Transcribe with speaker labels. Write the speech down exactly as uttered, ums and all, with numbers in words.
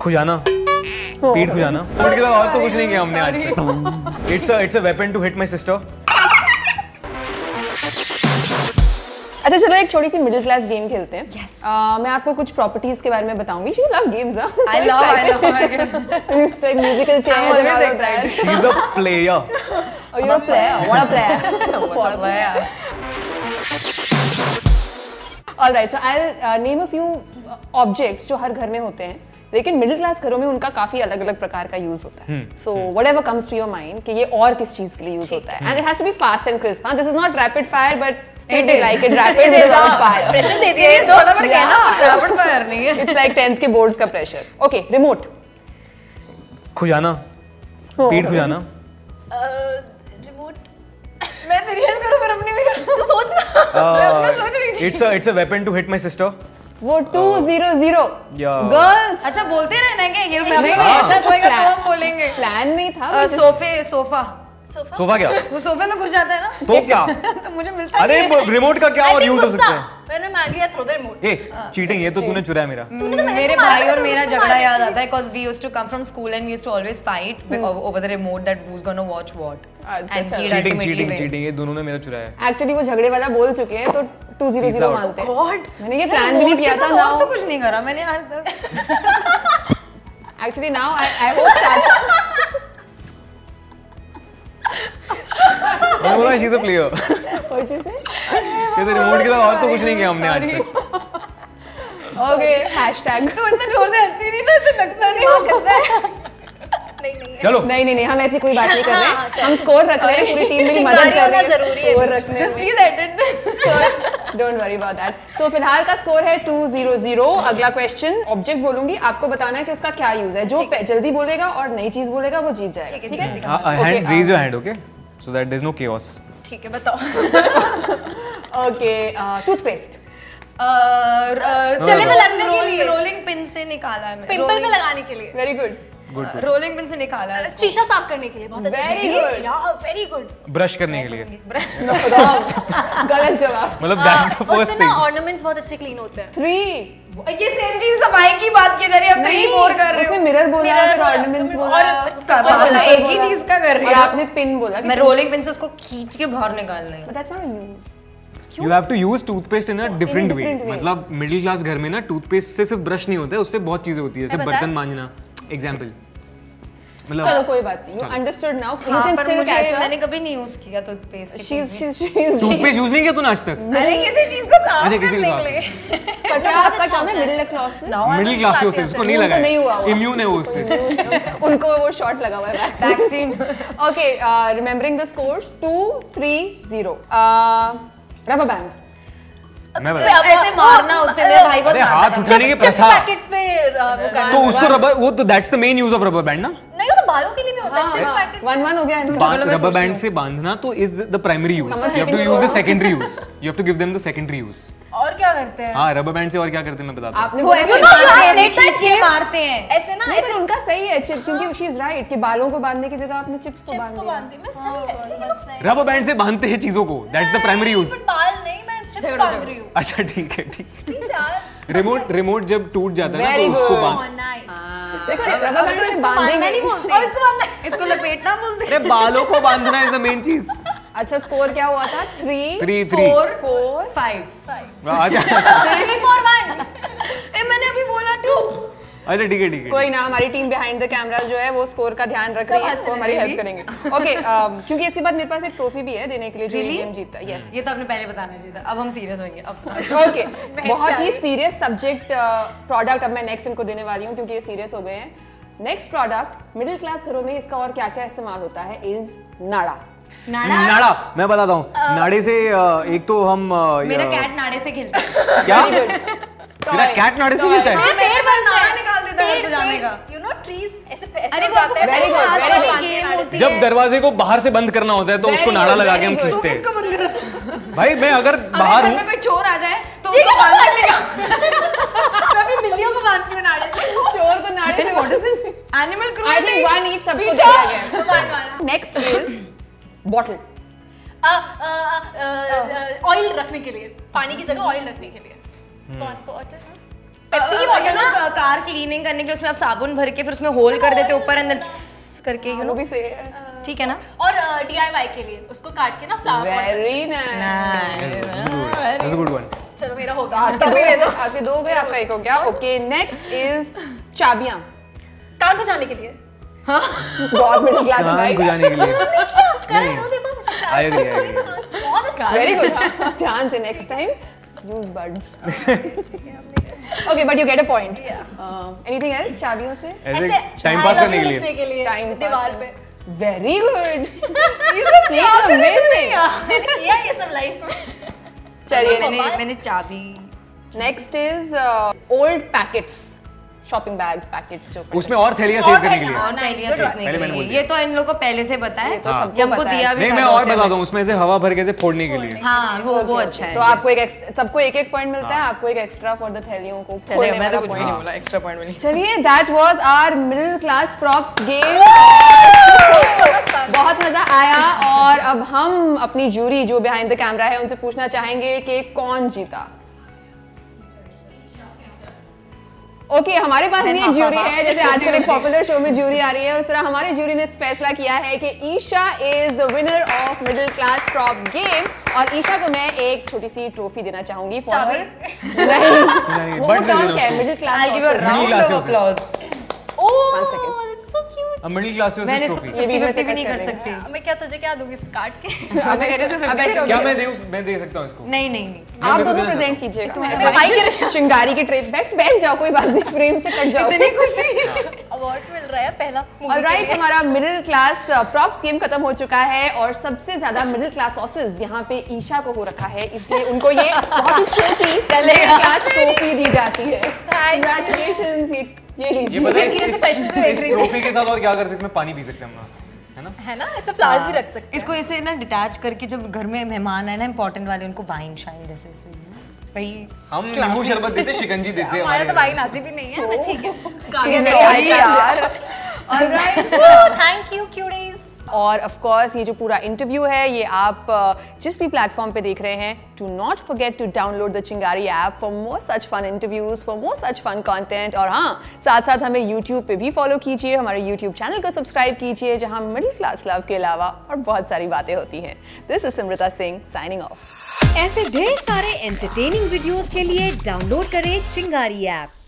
Speaker 1: खुजाना, पीठ खुजाना। के और तो कुछ नहीं किया हमने आज तक। It's a it's a weapon to hit my sister.
Speaker 2: अच्छा चलो एक छोटी सी मिडिल क्लास गेम खेलते हैं। yes. uh, मैं आपको कुछ प्रॉपर्टीज के बारे में बताऊंगी। You love games, huh?
Speaker 3: I love, I love, I love.
Speaker 2: It's like musical chairs. I'm always excited.
Speaker 1: She's a player.
Speaker 2: Oh, you're a player. What a player.
Speaker 3: What a player.
Speaker 2: All right, so I'll uh, name a few objects जो हर घर में होते हैं, लेकिन middle class घरों में उनका काफी अलग अलग प्रकार का यूज होता है। So whatever comes to your mind कि ये और किस चीज के लिए यूज होता है। And it has to be fast and crisp. This is not rapid fire but still they like it rapid without fire.
Speaker 3: Pressure देती है तो फटाफट कहना, रैपिड फायर नहीं है।
Speaker 2: इट्स लाइक टेंथ के बोर्ड्स का प्रेशर। Okay, remote.
Speaker 1: खुजाना, पीठ खुजाना।
Speaker 3: रिमोट मैं तेरी हेल्प करूं फिर अपनी भी तो सोच ना। मैं अपना सोच रही थी।
Speaker 1: It's a it's a weapon to hit my sister.
Speaker 2: वो टू ज़ीरो ज़ीरो गर्ल्स।
Speaker 3: अच्छा बोलते रहना है क्या? ये मैं अपने अच्छा होएगा तो हम बोलेंगे।
Speaker 2: प्लान नहीं था।
Speaker 3: सोफे, सोफा
Speaker 1: सोफा क्या?
Speaker 3: वो सोफे में घुस जाता है ना
Speaker 1: तो क्या?
Speaker 3: तो मुझे मिलता है।
Speaker 1: अरे रिमोट का क्या और यूज हो सकता है?
Speaker 3: मैंने मांग लिया थ्रो द रिमोट।
Speaker 1: ए चीटिंग, ये तो तूने चुराया मेरा।
Speaker 3: तूने तो मेरे भाई और मेरा झगड़ा याद आता है because we used to come from school and we used to always fight over the remote that who's gonna watch what. And he
Speaker 1: cheating cheating cheating ये दोनों ने मेरा चुराया है।
Speaker 2: एक्चुअली वो झगड़े वाला बोल चुके हैं तो टू ज़ीरो ज़ीरो मानते हैं।
Speaker 3: गॉड,
Speaker 2: मैंने ये प्लान भी नहीं किया था ना।
Speaker 3: तो कुछ नहीं करा मैंने आज तक।
Speaker 2: Actually now I I hope that
Speaker 1: मैं बोला she is a player.
Speaker 2: What you say?
Speaker 1: ये तो रिमोट के साथ और तो कुछ नहीं किया हमने आज तक।
Speaker 2: Okay, hashtag.
Speaker 3: तो इतना जोर से हंसती नहीं ना तो लगता नहीं वो कहता है। नहीं नहीं
Speaker 1: चलो
Speaker 2: नहीं नहीं नहीं हम ऐसी कोई बात नहीं कर रहे। हम स्कोर रख रहे हैं, पूरी टीम मेरी मदद कर रही है स्कोर रखने में।
Speaker 3: Just please edit this.
Speaker 2: Don't worry about that. So फिलहाल का स्कोर है टू ज़ीरो ज़ीरो। अगला क्वेश्चन, ऑब्जेक्ट बोलूंगी, आपको बताना है कि उसका क्या यूज है। जो जल्दी बोलेगा और नई चीज बोलेगा वो जीत जाएगा। ठीक है?
Speaker 1: Hand raise your hand, okay, so that there is no chaos.
Speaker 3: ठीक है बताओ।
Speaker 2: Okay, toothpaste.
Speaker 3: चले में लगने के लिए रोलिंग पिन से निकाला है।
Speaker 4: पिंपल में लगाने के लिए।
Speaker 2: Very good.
Speaker 3: रोलिंग पिन से निकाला है।
Speaker 4: शीशा साफ करने के लिए। बहुत अच्छा।
Speaker 2: वेरी गुड
Speaker 4: यार वेरी गुड।
Speaker 1: ब्रश करने के लिए।
Speaker 2: गलत जवाब।
Speaker 1: मतलब that's the first thing.
Speaker 4: Ornaments बहुत अच्छे क्लीन होते हैं।
Speaker 2: थ्री।
Speaker 3: ये सेम चीज सफाई की बात की जा रही है। अब थ्री फोर कर रहे हो।
Speaker 2: उसने मिरर बोला फिर ऑर्नामेंट्स बोला
Speaker 3: और तो एक ही चीज का कर रही
Speaker 2: है।
Speaker 3: है।
Speaker 2: आपने पिन बोला।
Speaker 3: मैं रोलिंग पिन से उसको खींच के बाहर निकालना है।
Speaker 2: But that's not a use.
Speaker 1: You have to use toothpaste in a different way. मतलब मिडिल क्लास घर में ना टूथपेस्ट से सिर्फ ब्रश नहीं होता है, उससे बहुत चीजें होती है, जैसे बर्तन मांजना। एग्जांपल मतलब
Speaker 2: चलो कोई बात नहीं, you understood now.
Speaker 3: हाँ, पर मुझे मैंने कभी नहीं यूज किया toothpaste.
Speaker 2: She's she's she's
Speaker 1: toothpaste use नहीं किया तूने आज तक?
Speaker 3: अरे किसी चीज को साफ करने के लिए।
Speaker 2: पता आपका टर्म है मिडिल क्लास।
Speaker 1: मिडिल क्लास से उसको नहीं लगा,
Speaker 2: नहीं हुआ,
Speaker 1: इम्यून है वो उससे।
Speaker 2: उनको वो शॉट लगा हुआ है vaccine. Okay, remembering the scores two three zero. Rubber band.
Speaker 1: मैं
Speaker 3: ऐसे मारना उससे मेरे भाई बहुत मारता है।
Speaker 1: हाथ उठाने की प्रथा।
Speaker 4: पैकेट पे वो कर।
Speaker 1: तो उसको रबर, वो तो that's the main use of rubber band ना।
Speaker 3: नहीं वो तो बालों के लिए भी होता है। चिप्स पैकेट
Speaker 2: वन वन हो गया है।
Speaker 1: रबर बैंड से बांधना तो is the primary use. You have to use the secondary use. You have to give them the secondary use.
Speaker 3: और क्या करते हैं?
Speaker 1: हाँ, रबर बैंड से और क्या करते हैं मैं बताता हूँ।
Speaker 2: आपने
Speaker 3: वो ऐसे मारते हैं, खींच के मारते हैं
Speaker 4: ऐसे ना।
Speaker 2: ऐसे उनका सही है चिप, क्योंकि शी इज राइट कि बालों को बांधने की जगह आपने चिप्स को बांध दिया।
Speaker 4: बांधती मैं सही है।
Speaker 1: रबर बैंड से बांधते हैं चीजों को, दैट्स द प्राइमरी यूज।
Speaker 4: बाल नहीं, मैं चिप्स बांध रही हूँ।
Speaker 1: अच्छा ठीक है, ठीक। रिमोट रिमोट जब टूट जाता है ना तो उसको बांध।
Speaker 2: देखो रबर बैंड
Speaker 3: इसको बांधना नहीं बोलते, और इसको बांधना, इसको लपेटना बोलते हैं।
Speaker 1: अरे बालों को बांधना इज द मेन चीज।
Speaker 2: अच्छा स्कोर क्या हुआ था? Three
Speaker 1: three three
Speaker 3: four
Speaker 2: four
Speaker 3: five
Speaker 4: three four one.
Speaker 3: ए मैंने अभी बोला टू।
Speaker 1: अच्छा ठीक है ठीक है।
Speaker 2: कोई ना, हमारी टीम बिहाइंड द कैमरा जो है वो स्कोर का ध्यान रख रही है, वो हमारी हेल्प करेंगे। ओके, क्योंकि इसके बाद मेरे पास एक ट्रॉफी भी है देने के लिए जो गेम जीता है। यस,
Speaker 3: ये तो आपने पहले बताना चाहिए था। अब हम सीरियस होंगे अब।
Speaker 2: ओके, बहुत ही सीरियस सब्जेक्ट प्रोडक्ट अब मैं नेक्स्ट इनको देने वाली हूँ क्योंकि ये सीरियस हो गए हैं। नेक्स्ट प्रोडक्ट मिडिल क्लास घरों में इसका और क्या क्या इस्तेमाल होता है इज नाड़ा।
Speaker 3: नाड़ा
Speaker 1: नाड़ा मैं बताता हूँ। नाड़े से एक तो हम
Speaker 3: मेरा कैट नाड़े से खेलता है।
Speaker 1: क्या? तेरा कैट नाड़े से खेलता है?
Speaker 3: पेड़ पर नाड़ा निकाल देता है पजामे का।
Speaker 4: यू नो ट्रीज ऐसे ऐसे
Speaker 3: अरे वो आपको पता है गेम होती है।
Speaker 1: जब दरवाजे को बाहर से बंद करना होता है तो उसको नाड़ा लगा के हम खींचते हैं।
Speaker 3: किसको बंद कर?
Speaker 1: भाई मैं अगर बाहर हूँ,
Speaker 3: में कोई चोर आ जाए तो उसको बांध देगा।
Speaker 4: मैं अपनी बिल्लियों को बांधती हूँ नाड़े से।
Speaker 2: चोर को नाड़े से what is this?
Speaker 3: Animal
Speaker 2: I
Speaker 3: cruelty.
Speaker 2: Think one eat सबको दिया गया। Next is bottle.
Speaker 4: ऑयल रखने के लिए, पानी की जगह ऑयल रखने के लिए। Pepsi
Speaker 3: you know car cleaning करने के लिए उसमें आप साबुन भर के फिर उसमें होल कर देते ऊपर अंदर करके यू
Speaker 2: वो
Speaker 3: नो
Speaker 2: भी सही है।
Speaker 3: ठीक है ना।
Speaker 4: और डीआईवाई के लिए उसको काट के ना flower
Speaker 2: very nice.
Speaker 1: That's a good one.
Speaker 4: चलो मेरा होगा
Speaker 2: आपके दो आपके दो गए, आपका एक हो गया। ओके, नेक्स्ट इज चाबियां।
Speaker 4: कान बजाने के लिए
Speaker 2: बहुत मिडिल क्लास है
Speaker 1: कान
Speaker 2: भाई।
Speaker 1: गुजारने के लिए
Speaker 4: करें वो देखो
Speaker 1: I agree, I agree.
Speaker 4: बहुत अच्छा
Speaker 2: वेरी गुड। ध्यान से next time use buds. Okay, but you get a point. Anything else चाबियों से?
Speaker 1: ऐसे टाइम पास करने के लिए
Speaker 4: के लिए
Speaker 2: Time pass
Speaker 4: दीवार
Speaker 2: करने।
Speaker 4: पे
Speaker 2: वेरी गुड। अमेजिंग।
Speaker 4: मैंने किया ये सब लाइफ में।
Speaker 2: चलिए,
Speaker 3: मैंने मैंने चाबी
Speaker 2: next is old packets, shopping bags, packets जो
Speaker 1: उसमें और थैलियां सेव करने के लिए।
Speaker 3: और पहलियां चूसने
Speaker 1: पहले
Speaker 3: के
Speaker 1: मैंने बोल
Speaker 3: लिए।
Speaker 1: दिया।
Speaker 3: ये तो इन लोगों को पहले से पता है,
Speaker 2: तो सबको
Speaker 3: ये हमको
Speaker 2: पता है।
Speaker 3: दिया भी
Speaker 1: नहीं
Speaker 3: था
Speaker 1: मैं और
Speaker 3: दोस्त
Speaker 1: बताता
Speaker 3: ने।
Speaker 1: हूँ उसमें से हवा भर के से फोड़ने के लिए।
Speaker 3: हाँ वो वो अच्छा है।
Speaker 2: तो आपको एक ex- सबको एक एक पॉइंट मिलता है, आपको एक एक्स्ट्रा फॉर द थैलियों को
Speaker 3: चले
Speaker 2: खोलने
Speaker 3: मैं तो
Speaker 2: वाला
Speaker 3: कुछ भी
Speaker 2: point।
Speaker 3: नहीं बोला, एक्स्ट्रा पॉइंट मिली।
Speaker 2: चलिए, that was our middle class props game. बहुत मजा आया। और अब हम अपनी जूरी जो बिहाइंड द कैमरा है उनसे पूछना चाहेंगे कि कौन जीता। ओके okay, हमारे पास नहीं एक ज्यूरी है, जैसे आजकल एक पॉपुलर शो में ज्यूरी आ रही है, उस तरह हमारे ज्यूरी ने फैसला किया है कि Isha is the winner of middle class prop game. और ईशा को मैं एक छोटी सी ट्रॉफी देना चाहूंगी फॉर हर नहीं वो
Speaker 1: बट
Speaker 2: टर्म क्या है middle class?
Speaker 3: I'll give you a round
Speaker 1: class
Speaker 3: of
Speaker 1: of
Speaker 3: applause.
Speaker 4: Oh
Speaker 2: One second.
Speaker 4: that's so cute।
Speaker 1: अब मिडिल क्लास में
Speaker 3: मैंने इसको
Speaker 1: ट्रॉफी
Speaker 2: ये भी
Speaker 3: फिफ्टी
Speaker 2: मैं
Speaker 3: फिफ्टी भी
Speaker 2: से
Speaker 3: नहीं
Speaker 2: कर
Speaker 3: कर
Speaker 2: लेंगे।
Speaker 3: सकती।
Speaker 4: मैं क्या तुझे क्या दूंगी इस काट के
Speaker 3: अब मेरे से
Speaker 2: अगर
Speaker 3: फिफ्टी
Speaker 1: क्या मैं दे उस मैं दे सकता हूँ इसको?
Speaker 3: नहीं नहीं नहीं
Speaker 2: आप
Speaker 1: मैं तो
Speaker 2: दोनों
Speaker 1: देना
Speaker 2: प्रेजेंट
Speaker 1: चाहता
Speaker 2: कीजिए।
Speaker 3: तुम्हारे
Speaker 2: तुम्हारे चिंगारी के ट्रे बैठ बैठ जाओ, कोई बात नहीं, फ्रेम से कट जाओ।
Speaker 3: इतनी खुशी।
Speaker 4: अवार्ड मिल रहा है पहला movie के
Speaker 2: ऑलराइट,
Speaker 4: लिए।
Speaker 2: हमारा मिडिल क्लास प्रॉप्स गेम खत्म हो चुका है और सबसे ज्यादा मिडिल क्लास सॉसेस यहाँ पे ईशा को हो रखा है, इसलिए उनको ये बहुत ही छोटी मिडिल क्लास ट्रॉफी दी जाती है। कंग्रेचुलेशंस, ये ये
Speaker 1: ये
Speaker 2: लीजिए।
Speaker 1: पता है
Speaker 4: धीरे से
Speaker 1: इस-
Speaker 4: question से देख
Speaker 1: इस
Speaker 4: रही थी।
Speaker 1: ट्रॉफी के साथ और क्या कर सकते हैं? इसमें पानी पी सकते हैं हम, है ना?
Speaker 4: है ना, ऐसे फ्लावर्स भी रख सकते हैं।
Speaker 3: इसको ऐसे ना डिटैच करके जब घर में मेहमान आए ना इंपॉर्टेंट वाले, उनको वाइन शाइन जैसे ऐसे भाई
Speaker 1: हम नींबू शरबत देते, शिकंजी देते
Speaker 4: हमारा तो
Speaker 1: हमारे
Speaker 4: वाइन आती भी नहीं है, बट ठीक है।
Speaker 2: Sorry यार। Alright,
Speaker 4: thank you cuties.
Speaker 2: और ऑफ कोर्स ये जो पूरा इंटरव्यू है ये आप अ, जिस भी प्लेटफॉर्म पे देख रहे हैं, do not forget to download the Chingari app for more such fun interviews, for more such fun content. और हाँ, साथ साथ हमें यूट्यूब पे भी फॉलो कीजिए, हमारे यूट्यूब चैनल को सब्सक्राइब कीजिए जहां मिडिल क्लास लव के अलावा और बहुत सारी बातें होती हैं। This is Simrata Singh signing off.
Speaker 5: ऐसे ढेर सारे एंटरटेनिंग वीडियोस के लिए डाउनलोड करें चिंगारी ऐप।